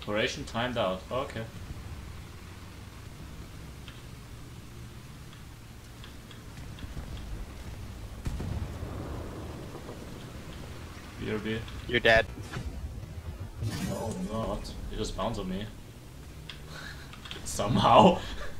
Operation timed out. Okay. BRB. You're dead. No, I'm not. He just bounced on me. Somehow.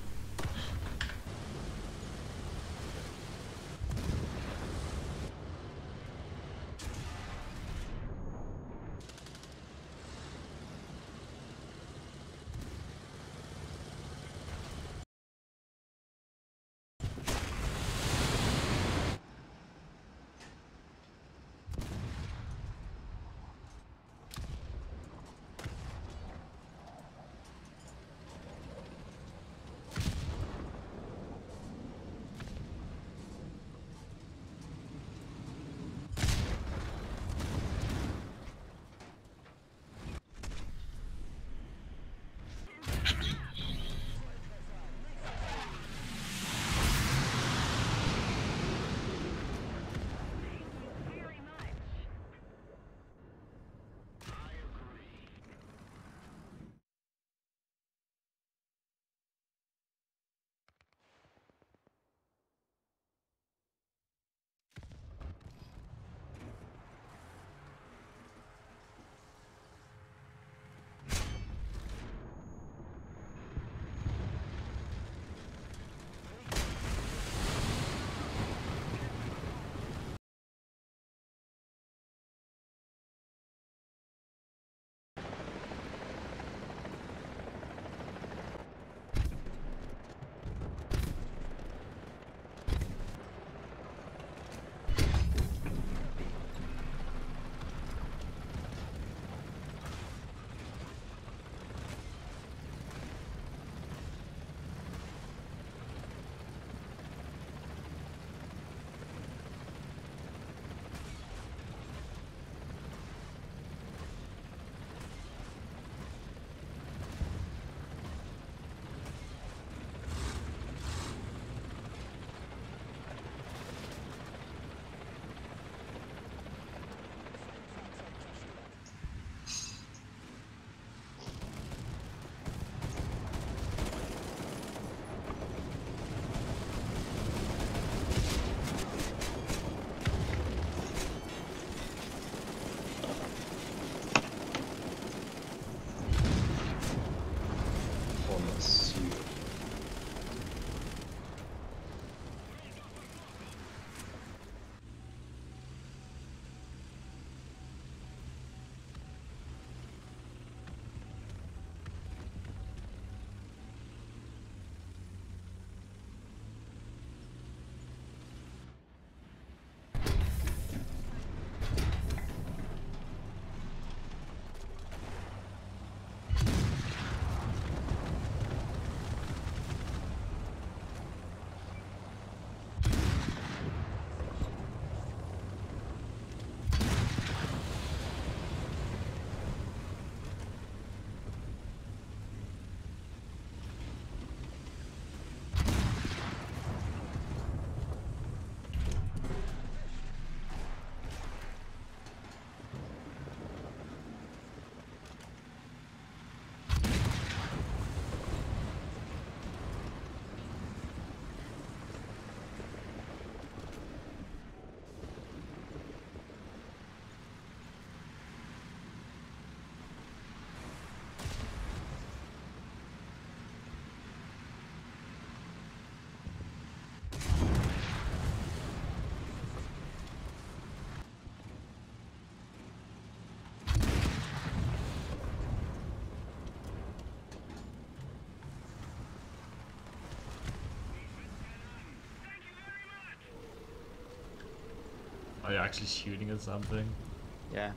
Are you actually shooting at something? Yeah.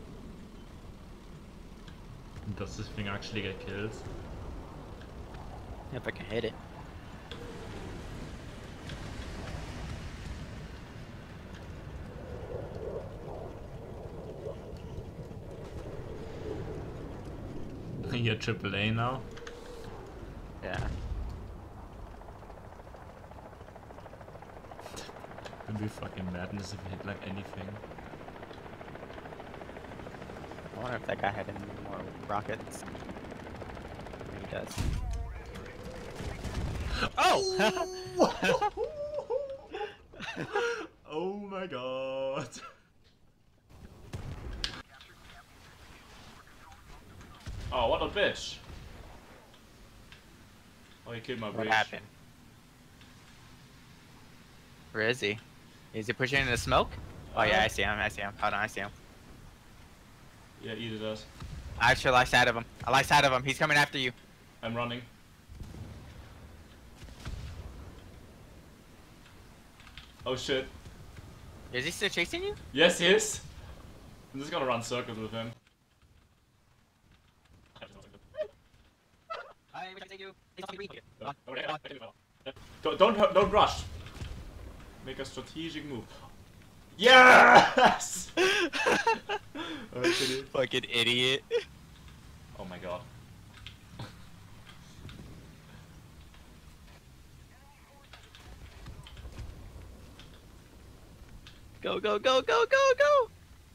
Does this thing actually get kills? If I can hit it. You're AAA now? Yeah. It'd be fucking madness if you hit like anything. I wonder if that guy had any more rockets. He does. Oh! Oh my god. Oh, what a bitch. Oh, he killed my What bridge. happened? Where is he? Is he pushing into the smoke? Oh yeah, I see him. I see him. Hold on, I see him. Yeah, either does. I actually like side of him. I like side of him. He's coming after you. I'm running. Oh shit. Is he still chasing you? Yes, he is. I'm just gonna run circles with him. Don't rush. Make a strategic move. Yes! Okay. Fucking idiot. Oh my god. Go, go, go, go, go, go!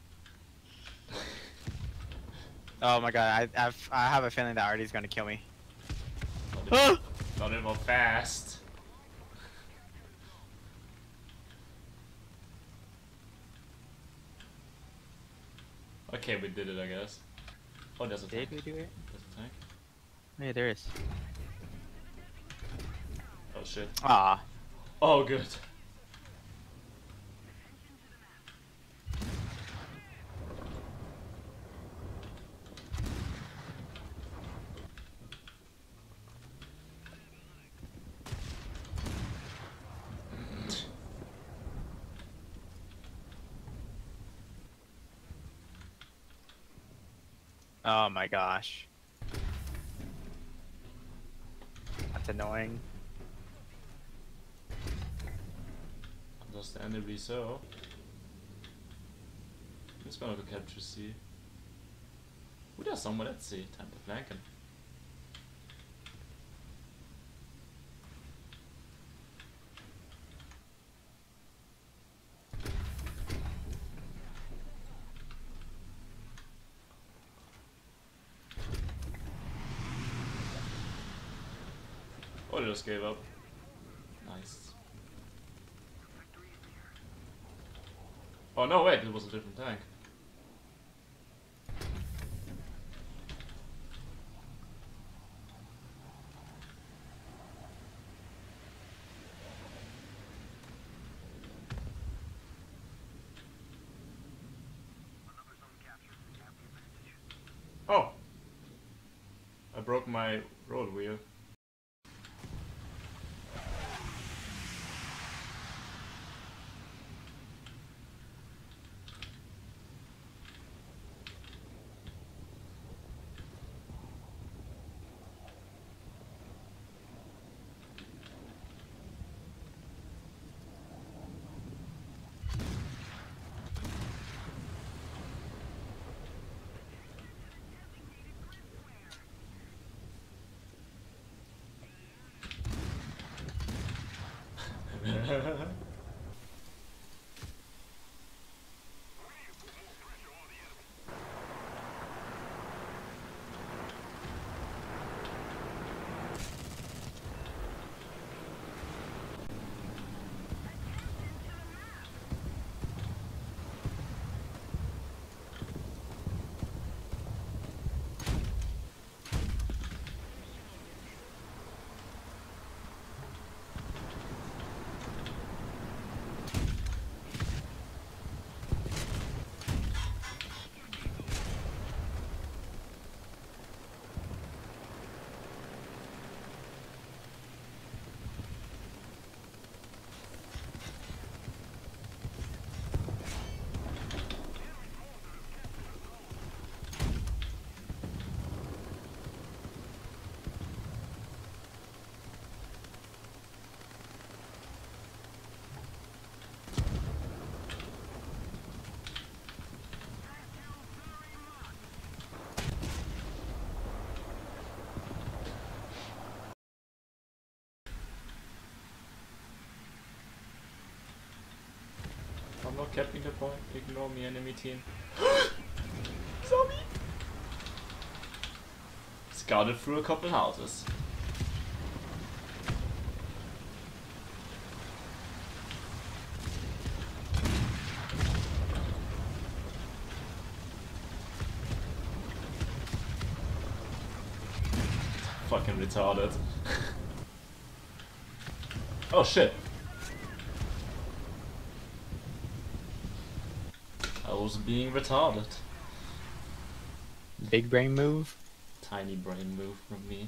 Oh my god, I have a feeling that Artie's gonna kill me. Not even fast. Okay, we did it, I guess. Oh, there's a tank. Did we do it? There's a tank. Yeah, there is. Oh shit. Ah. Oh, good. Oh my gosh. That's annoying. Understandably so. I'm just gonna go capture C. Ooh, there's someone at C. Time to flank him. Oh, they just gave up. Nice. Oh no, wait, it was a different tank. Oh! I broke my roll wheel. I'm not capping the point. Ignore me, enemy team. Zombie! scouted through a couple houses. Fucking retarded. Oh shit. I was being retarded. Big brain move. Tiny brain move from me.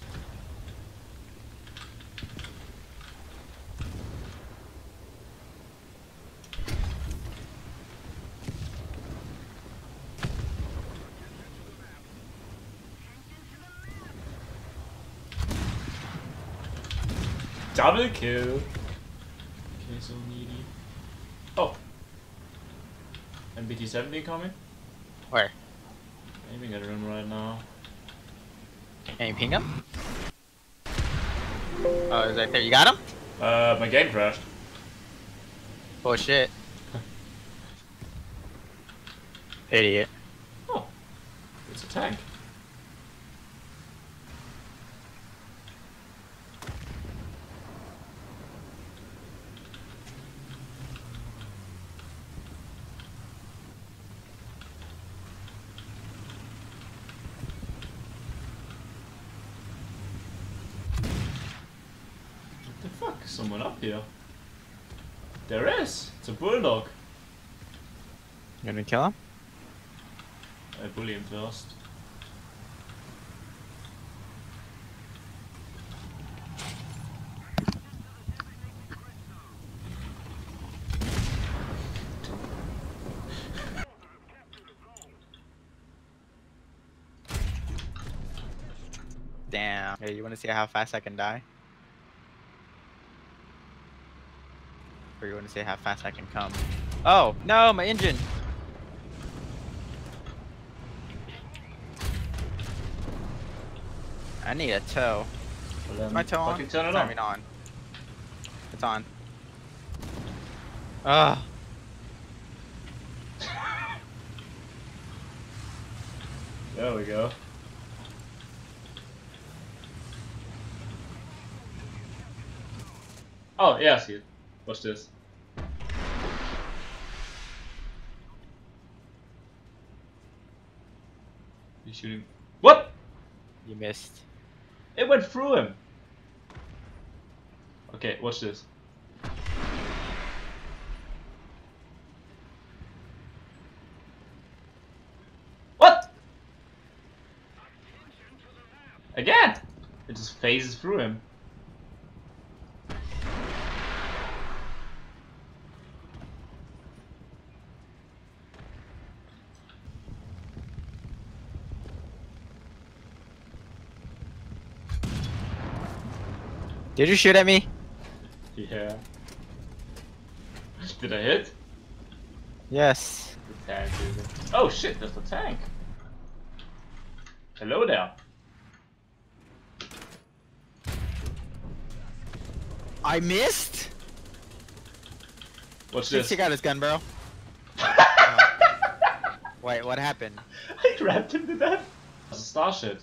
Double kill. Okay, so needy. Oh. MBT-17 coming? Where? Aiming at him right now. Can you ping him? Oh, he's right there. You got him? My game crashed. Oh shit. Idiot. Oh. It's a tank. What the fuck? Someone up here. There is! It's a bulldog. You gonna kill him? I bully him first. Damn. Hey, you wanna see how fast I can die? Or you wanna see how fast I can come? Oh, no, my engine! I need a tow. Well, then Is my tow on? fucking turn it I on. mean on. It's on. Ugh. There we go. Oh, yeah, I see it. Watch this. He's shooting. What? You missed. It went through him. Okay, watch this. What? Again? It just phases through him. Did you shoot at me? Yeah. Did I hit? Yes. The tank is it? Oh shit, that's the tank. Hello there. I missed? Watch Just this. check out his gun, bro. Wait, what happened? I grabbed him to death. That's a star shit.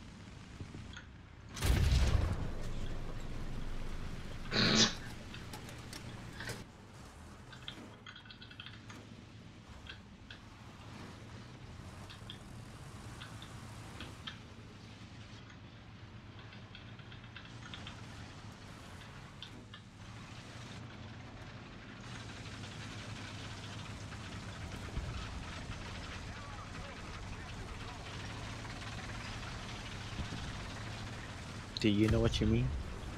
Do you know what you mean?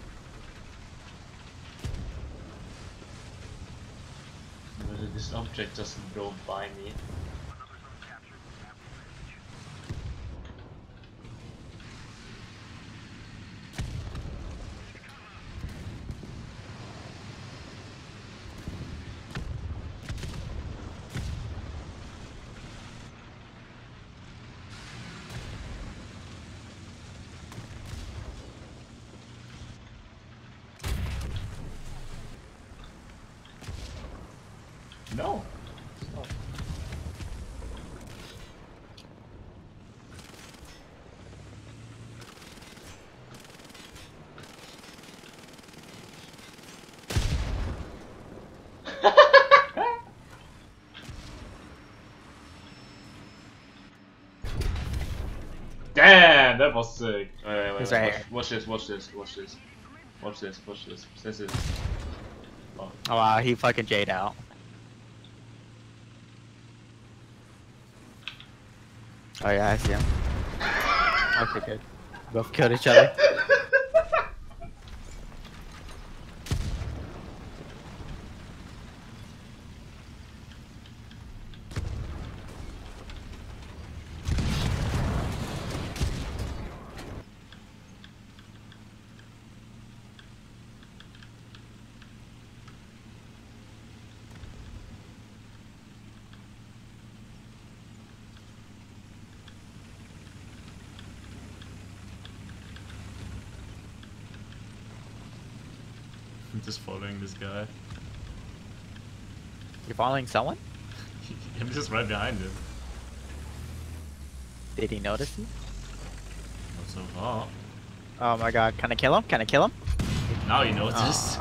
Whether this object doesn't go by me. No. It's not. Damn, that was sick. Wait, He's right here. watch this. Watch this. This is. Oh. Oh wow, he fucking Jade out. Oh yeah, I see him. Okay, good. Both killed each other. I'm just following this guy. You're following someone? I'm just right behind him. Did he notice you? Not so far. Oh my god, can I kill him? Can I kill him? Now you noticed. Aw.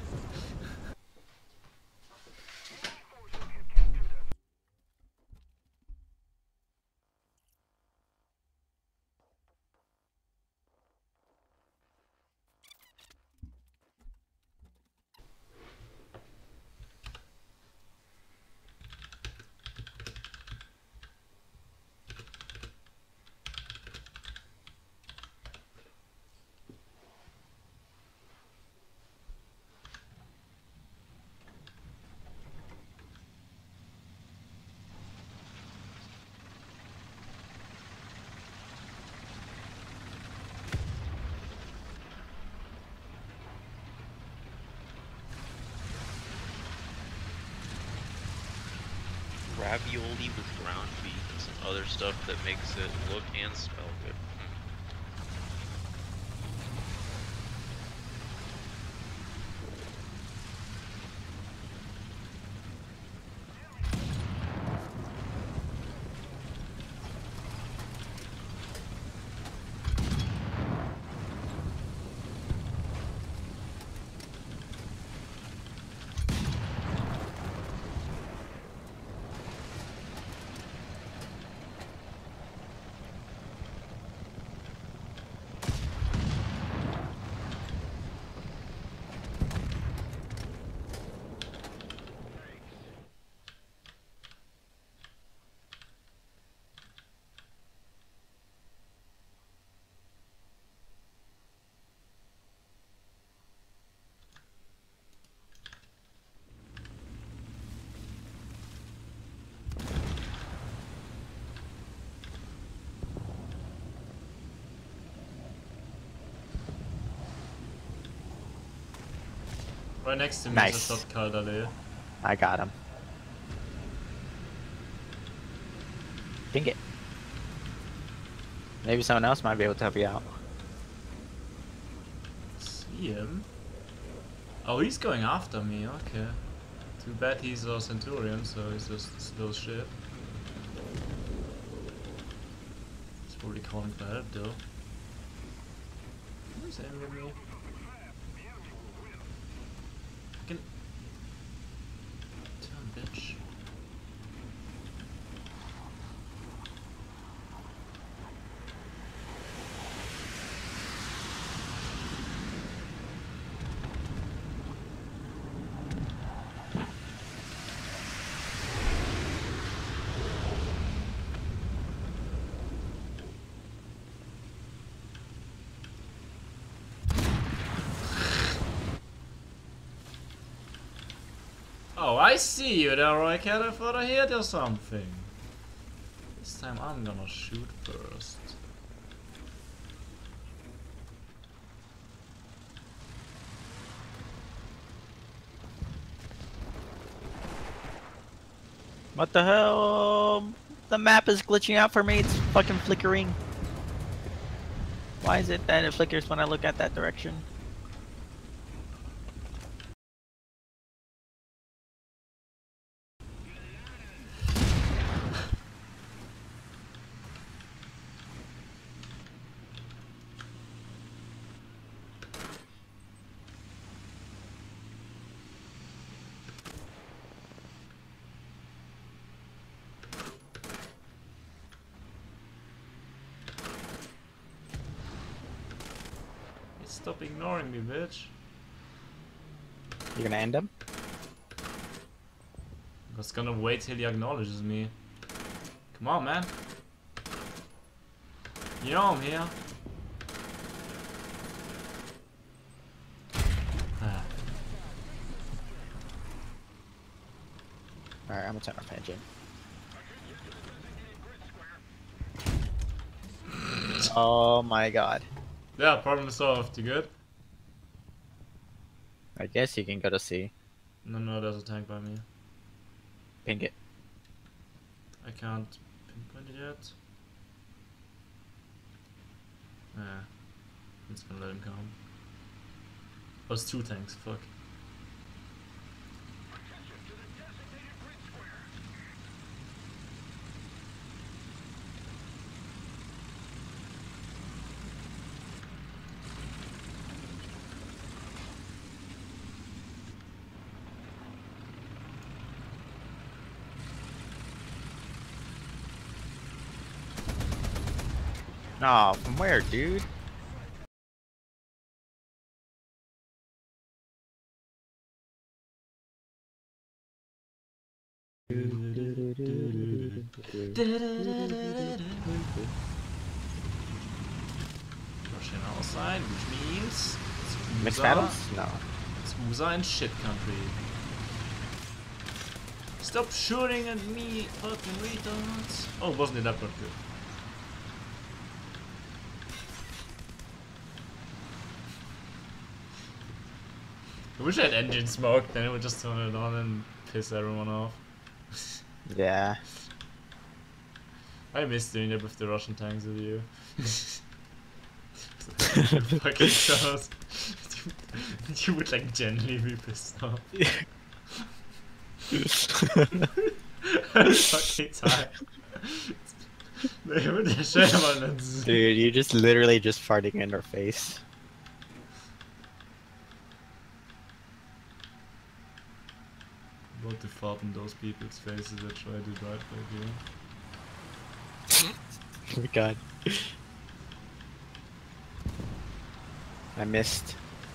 Ravioli with ground beef and some other stuff that makes it look and smell good. Right next to me Nice. is a shot card alley. I got him. Ding it. Maybe someone else might be able to help you out. See him? Oh, he's going after me, okay. Too bad he's a Centurion, so he's just slow shit. He's probably calling for help though. Who's aiming at me? Fucking turn, bitch. Oh, I see you there, Roycat. I thought I heard or something. This time I'm gonna shoot first. What the hell? The map is glitching out for me. It's fucking flickering. Why is it that it flickers when I look at that direction? stop ignoring me, bitch. You gonna end him? I was gonna wait till he acknowledges me. Come on, man. You know I'm here. Ah. Alright, I'm gonna turn off engine. Oh my god. Yeah, problem solved. You good? I guess you can go to C. No, there's a tank by me. Ping it. I can't pinpoint it yet. Yeah. I'm just gonna let him come. Oh, it's 2 tanks, fuck. Nah, from where, dude? Russian outside, which means Mixed battles? No. It's Musa and shit country. Stop shooting at me, fucking retards. Oh, wasn't it that good? I wish I had engine smoke, then it would just turn it on and piss everyone off. Yeah. I miss doing that with the Russian tanks with you. Fucking shows. You would like genuinely be pissed off. I'm fucking tired. Dude, you just literally just farting in her face. About to fart in those people's faces that try to drive like you. Oh my god. I missed.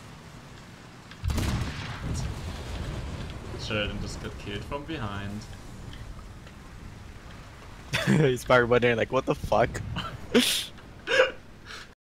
Sheridan just got killed from behind. He's probably wondering like, what the fuck?